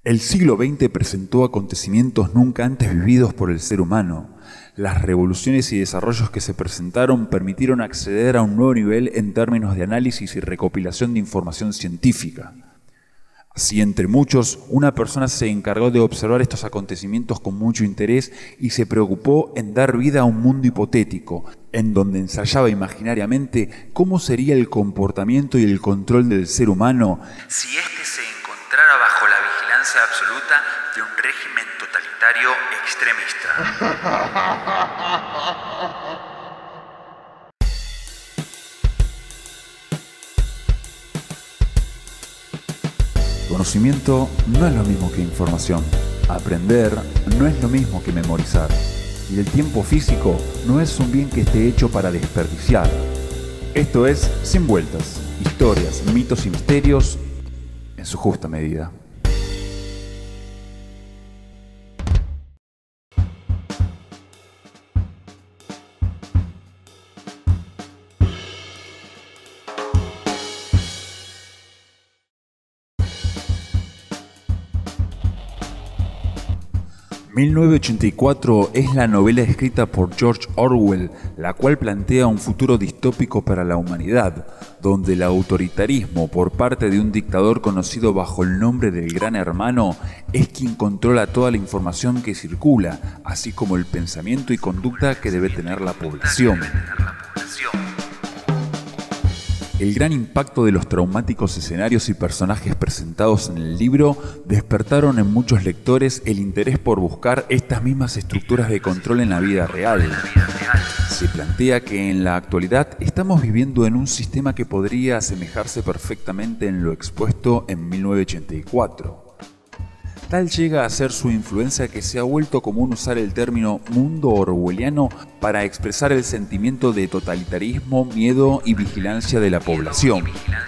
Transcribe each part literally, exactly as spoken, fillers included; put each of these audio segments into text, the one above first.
El siglo veinte presentó acontecimientos nunca antes vividos por el ser humano. Las revoluciones y desarrollos que se presentaron permitieron acceder a un nuevo nivel en términos de análisis y recopilación de información científica. Así, entre muchos, una persona se encargó de observar estos acontecimientos con mucho interés y se preocupó en dar vida a un mundo hipotético, en donde ensayaba imaginariamente cómo sería el comportamiento y el control del ser humano si éste se encontrara bajo la vigilancia absoluta de un régimen totalitario extremista. Conocimiento no es lo mismo que información. Aprender no es lo mismo que memorizar. Y el tiempo físico no es un bien que esté hecho para desperdiciar. Esto es Sin Vueltas, historias, mitos y misterios en su justa medida. mil novecientos ochenta y cuatro es la novela escrita por George Orwell, la cual plantea un futuro distópico para la humanidad, donde el autoritarismo por parte de un dictador conocido bajo el nombre del Gran Hermano es quien controla toda la información que circula, así como el pensamiento y conducta que debe tener la población. El gran impacto de los traumáticos escenarios y personajes presentados en el libro despertaron en muchos lectores el interés por buscar estas mismas estructuras de control en la vida real. Se plantea que en la actualidad estamos viviendo en un sistema que podría asemejarse perfectamente en lo expuesto en mil novecientos ochenta y cuatro. Tal llega a ser su influencia que se ha vuelto común usar el término mundo orwelliano para expresar el sentimiento de totalitarismo, miedo y vigilancia de la población.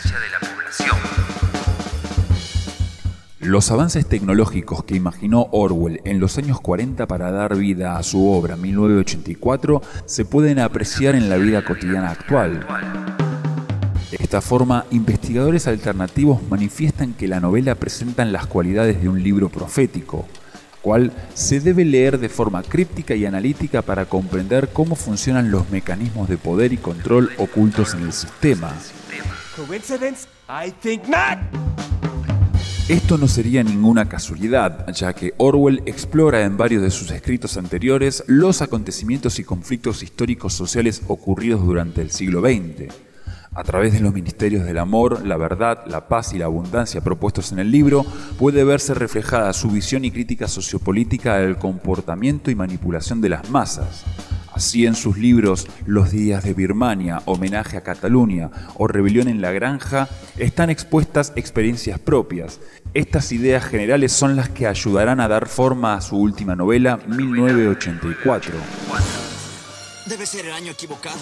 Los avances tecnológicos que imaginó Orwell en los años cuarenta para dar vida a su obra mil novecientos ochenta y cuatro se pueden apreciar en la vida cotidiana actual. De esta forma, investigadores alternativos manifiestan que la novela presenta las cualidades de un libro profético, cual se debe leer de forma críptica y analítica para comprender cómo funcionan los mecanismos de poder y control ocultos en el sistema. Coincidence? I think not. Esto no sería ninguna casualidad, ya que Orwell explora en varios de sus escritos anteriores los acontecimientos y conflictos históricos sociales ocurridos durante el siglo veinte. A través de los ministerios del amor, la verdad, la paz y la abundancia propuestos en el libro, puede verse reflejada su visión y crítica sociopolítica al comportamiento y manipulación de las masas. Así, en sus libros Los días de Birmania, Homenaje a Cataluña o Rebelión en la Granja, están expuestas experiencias propias. Estas ideas generales son las que ayudarán a dar forma a su última novela, mil novecientos ochenta y cuatro. Debe ser el año equivocado.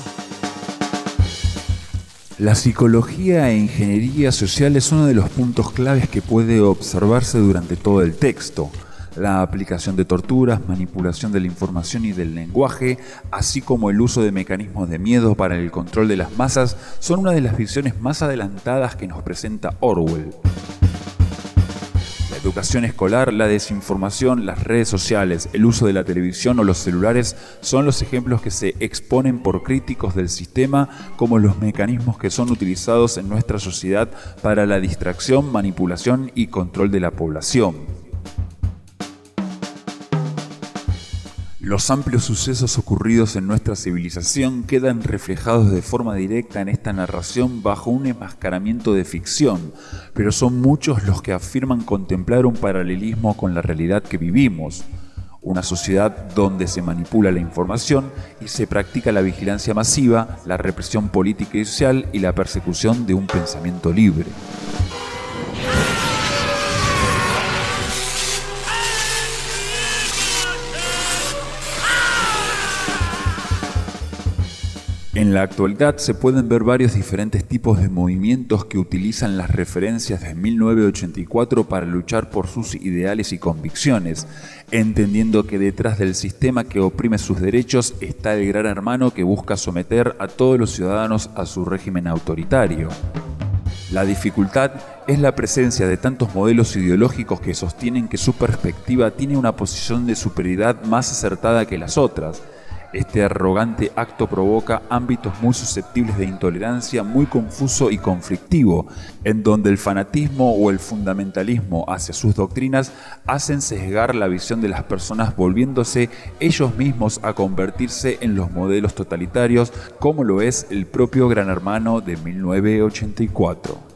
La psicología e ingeniería social es uno de los puntos claves que puede observarse durante todo el texto. La aplicación de torturas, manipulación de la información y del lenguaje, así como el uso de mecanismos de miedo para el control de las masas, son una de las visiones más adelantadas que nos presenta Orwell. La educación escolar, la desinformación, las redes sociales, el uso de la televisión o los celulares son los ejemplos que se exponen por críticos del sistema como los mecanismos que son utilizados en nuestra sociedad para la distracción, manipulación y control de la población. Los amplios sucesos ocurridos en nuestra civilización quedan reflejados de forma directa en esta narración bajo un enmascaramiento de ficción, pero son muchos los que afirman contemplar un paralelismo con la realidad que vivimos. Una sociedad donde se manipula la información y se practica la vigilancia masiva, la represión política y social y la persecución de un pensamiento libre. En la actualidad se pueden ver varios diferentes tipos de movimientos que utilizan las referencias de mil novecientos ochenta y cuatro para luchar por sus ideales y convicciones, entendiendo que detrás del sistema que oprime sus derechos está el gran hermano que busca someter a todos los ciudadanos a su régimen autoritario. La dificultad es la presencia de tantos modelos ideológicos que sostienen que su perspectiva tiene una posición de superioridad más acertada que las otras. Este arrogante acto provoca ámbitos muy susceptibles de intolerancia, muy confuso y conflictivo, en donde el fanatismo o el fundamentalismo hacia sus doctrinas hacen sesgar la visión de las personas, volviéndose ellos mismos a convertirse en los modelos totalitarios, como lo es el propio Gran Hermano de mil novecientos ochenta y cuatro.